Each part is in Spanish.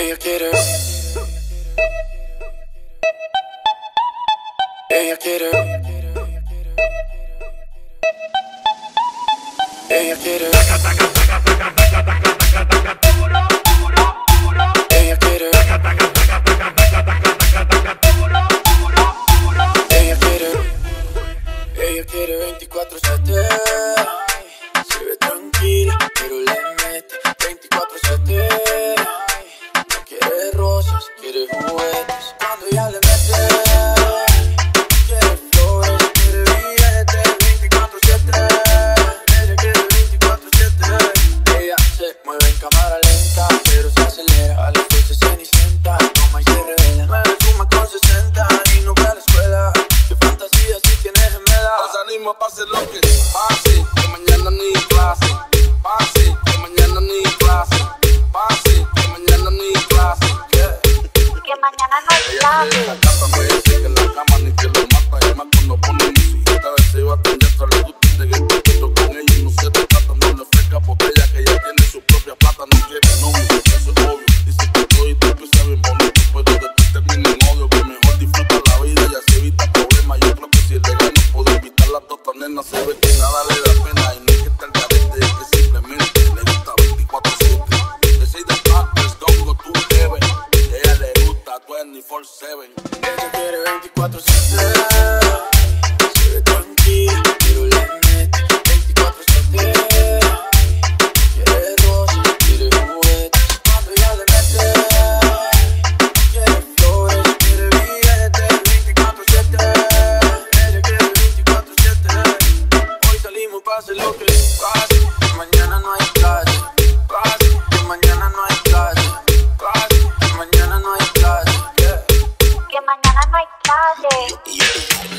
Ella quiere, ella quiere, ella quiere, ella quiere, ella quiere 24/7. Se ve tranquila, pero le mete 24/7. No quiere rosas, quiere juguetes. Cuando ella le mete, quiere flores, quiere billetes 24/7. Ella quiere 24/7. Ella se mueve en cámara lenta, pero se acelera. A las 12 cenicienta, toma y se revela. Me fuma con 60 y no va a la escuela. Qué fantasía si tienes gemela. Nos animo, pase lo que pase, que mañana ni clase. Pase, que mañana ni clase. Pase, que mañana ni clase. Que mañana no hay clase. La casa me dice que en la cama ni que lo mata. Y más cuando pone musiquita, a veces iba a atender tras le gusta de que poquito con ella y no se te trata. No le ofrezca botella que ella tiene su propia plata. No quiere novio, eso es obvio. Dice que todo y tú sea bien bonito, pero después termina en odio. Que mejor disfruta la vida y así evita problemas. Yo creo que si le gano puedo evitar las dos nenas. Se ve que nada le da pena y no es que estar carente, es que simplemente le gusta 24/7. Que si de partes, dongo tú debes. Ella le gusta 24/7. Ella quiere 24/7. Se ve tranquila, pero le mete 24/7. Quiere rosas, quiere juguetes. Cuando ella le mete, quiere flores, quiere billetes 24/7. Ella quiere 24/7. Hoy salimos, pase lo que pase. Mañana no hay clase. Pase, que mañana no hay clase. Pase, que mañana no hay clase. Que mañana no hay clase. Y yo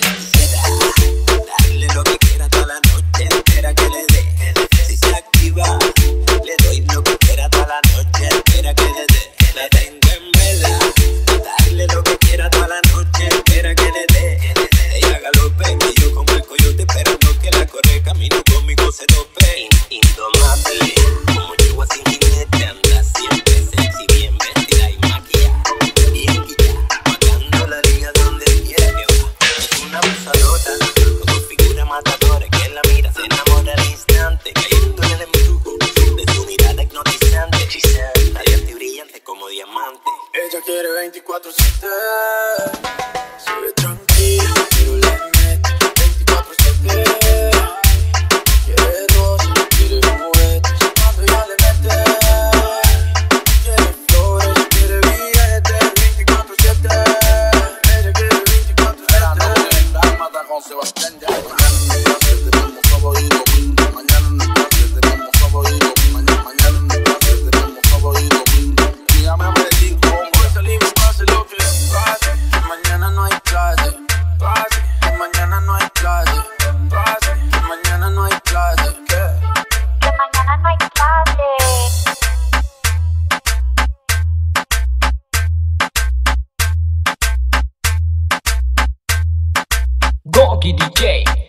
darle lo que quiera toda la noche entera que le dé. Si se activa, le doy lo que quiera toda la noche entera que le dé. La tengo en vela. Darle lo que quiera toda la noche entera que le dé. Ella galope y yo como el coyote esperando que la corre camino conmigo se tope. Indomable, como chihuahua sin jinete, anda siempre sexy, bien vestida y maquillada. Bien guillada, matando la liga donde quiera que va. Es una abusadora, con su figura matadora. Que la mira se enamora al instante, cayendo en el embrujo de su mirada hipnotizante. Radiante y brillante como diamante. Ella quiere 24/7. Se ve tranquila, pero le mete 24/7. Quiere rosas, quiere juguetes. Cuando ella le mete, quiere flores, quiere billetes 24/7. Ella quiere 24/7. Mata con Sebastián ya. Mañana en mi clase tenemos sábado y domingo. Mañana en mi clase tenemos sábado y domingo. Mañana en mi clase tenemos sábado y domingo. Llame a Medellín como Hoy salimos, pase lo que pase. Que mañana no hay clase. Pase, que mañana no hay clase. Pase, que mañana no hay clase. Que mañana no hay clase. Gogi DJ.